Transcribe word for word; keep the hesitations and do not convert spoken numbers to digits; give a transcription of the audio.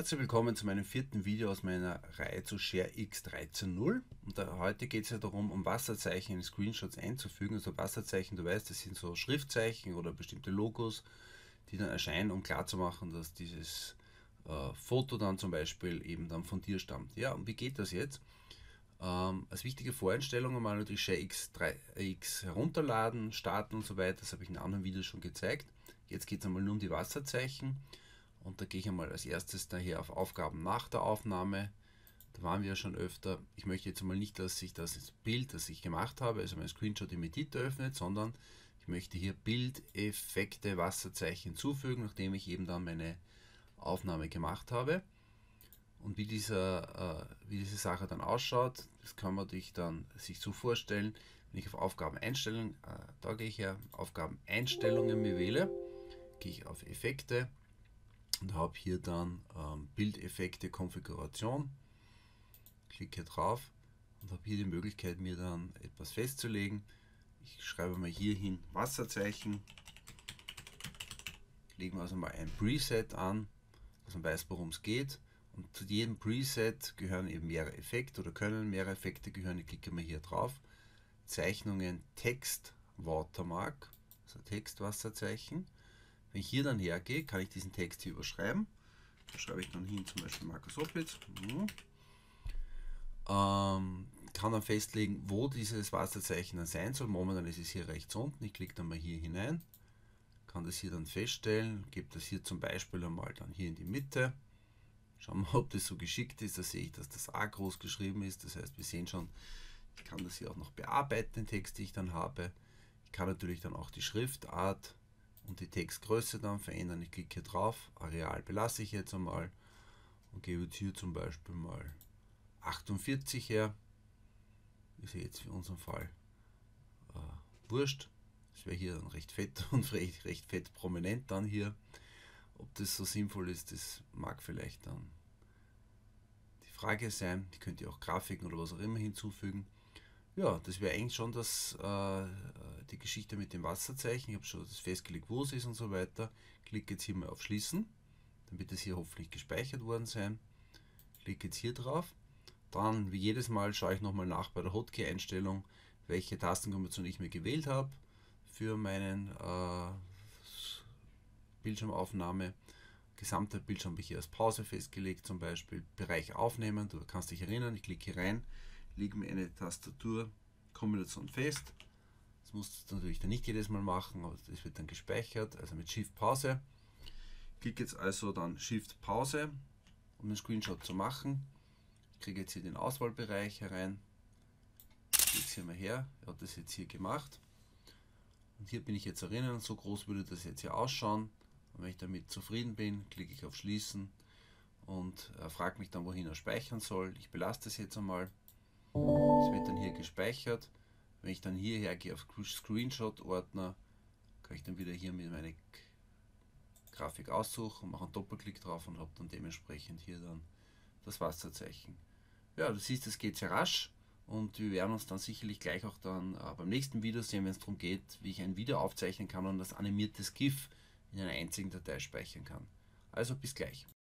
Herzlich willkommen zu meinem vierten Video aus meiner Reihe zu ShareX dreizehn Punkt null. Und da, heute geht es ja darum, um Wasserzeichen in Screenshots einzufügen. Also Wasserzeichen, du weißt, das sind so Schriftzeichen oder bestimmte Logos, die dann erscheinen, um klarzumachen, dass dieses äh, Foto dann zum Beispiel eben dann von dir stammt. Ja, und wie geht das jetzt? Ähm, als wichtige Voreinstellung einmal natürlich ShareX drei X herunterladen, starten und so weiter. Das habe ich in anderen Videos schon gezeigt. Jetzt geht es einmal nur um die Wasserzeichen. Und da gehe ich einmal als erstes daher auf Aufgaben nach der Aufnahme. Da waren wir ja schon öfter. Ich möchte jetzt einmal nicht, dass sich das Bild, das ich gemacht habe, also mein Screenshot im Editor öffnet, sondern ich möchte hier Bildeffekte, Wasserzeichen hinzufügen, nachdem ich eben dann meine Aufnahme gemacht habe. Und wie, dieser, äh, wie diese Sache dann ausschaut, das kann man sich dann sich so vorstellen, wenn ich auf Aufgaben Einstellungen, äh, da gehe ich ja Aufgaben Einstellungen mir wähle, gehe ich auf Effekte und habe hier dann ähm, Bildeffekte Konfiguration, klicke drauf und habe hier die Möglichkeit, mir dann etwas festzulegen. Ich schreibe mal hier hin Wasserzeichen, legen wir also mal ein Preset an, dass man weiß, worum es geht. Und zu jedem Preset gehören eben mehrere Effekte oder können mehrere Effekte gehören. Ich klicke mal hier drauf. Zeichnungen, Text, Watermark, also Textwasserzeichen. Wenn ich hier dann hergehe, kann ich diesen Text hier überschreiben. Da schreibe ich dann hin, zum Beispiel Markus Opitz. Mhm. Ähm, kann dann festlegen, wo dieses Wasserzeichen dann sein soll. Momentan ist es hier rechts unten. Ich klicke dann mal hier hinein, kann das hier dann feststellen, gebe das hier zum Beispiel einmal dann hier in die Mitte. Schauen wir mal, ob das so geschickt ist. Da sehe ich, dass das A groß geschrieben ist. Das heißt, wir sehen schon, ich kann das hier auch noch bearbeiten, den Text, den ich dann habe. Ich kann natürlich dann auch die Schriftart und die Textgröße dann verändern. Ich klicke hier drauf, Areal belasse ich jetzt einmal und gebe jetzt hier zum Beispiel mal achtundvierzig her. Ist ja jetzt für unseren Fall äh, wurscht. Das wäre hier dann recht fett und recht, recht fett prominent dann hier. Ob das so sinnvoll ist, das mag vielleicht dann die Frage sein. Ich könnte auch Grafiken oder was auch immer hinzufügen. Ja, das wäre eigentlich schon das, äh, die Geschichte mit dem Wasserzeichen. Ich habe schon das festgelegt, wo es ist und so weiter. Klicke jetzt hier mal auf Schließen. Dann wird es hier hoffentlich gespeichert worden sein. Klicke jetzt hier drauf. Dann, wie jedes Mal, schaue ich nochmal nach bei der Hotkey-Einstellung, welche Tastenkombination ich mir gewählt habe für meinen äh, Bildschirmaufnahme. Gesamter Bildschirm habe ich hier als Pause festgelegt, zum Beispiel Bereich aufnehmen. Du kannst dich erinnern, ich klicke hier rein, lege mir eine Tastaturkombination fest. Das musst du natürlich dann nicht jedes Mal machen, aber das wird dann gespeichert, also mit Shift Pause. Ich klicke jetzt also dann Shift Pause, um den Screenshot zu machen. Ich kriege jetzt hier den Auswahlbereich herein. Ich gehe jetzt hier mal her, er hat das jetzt hier gemacht. Und hier bin ich jetzt erinnern, so groß würde das jetzt hier ausschauen. Und wenn ich damit zufrieden bin, klicke ich auf Schließen und er fragt mich dann, wohin er speichern soll. Ich belasse das jetzt einmal. Es wird dann hier gespeichert. Wenn ich dann hierher gehe auf Screenshot-Ordner, kann ich dann wieder hier mit meiner Grafik aussuchen, mache einen Doppelklick drauf und habe dann dementsprechend hier dann das Wasserzeichen. Ja, du siehst, es geht sehr rasch. Und wir werden uns dann sicherlich gleich auch dann äh, beim nächsten Video sehen, wenn es darum geht, wie ich ein Video aufzeichnen kann und das animiertes GIF in einer einzigen Datei speichern kann. Also bis gleich.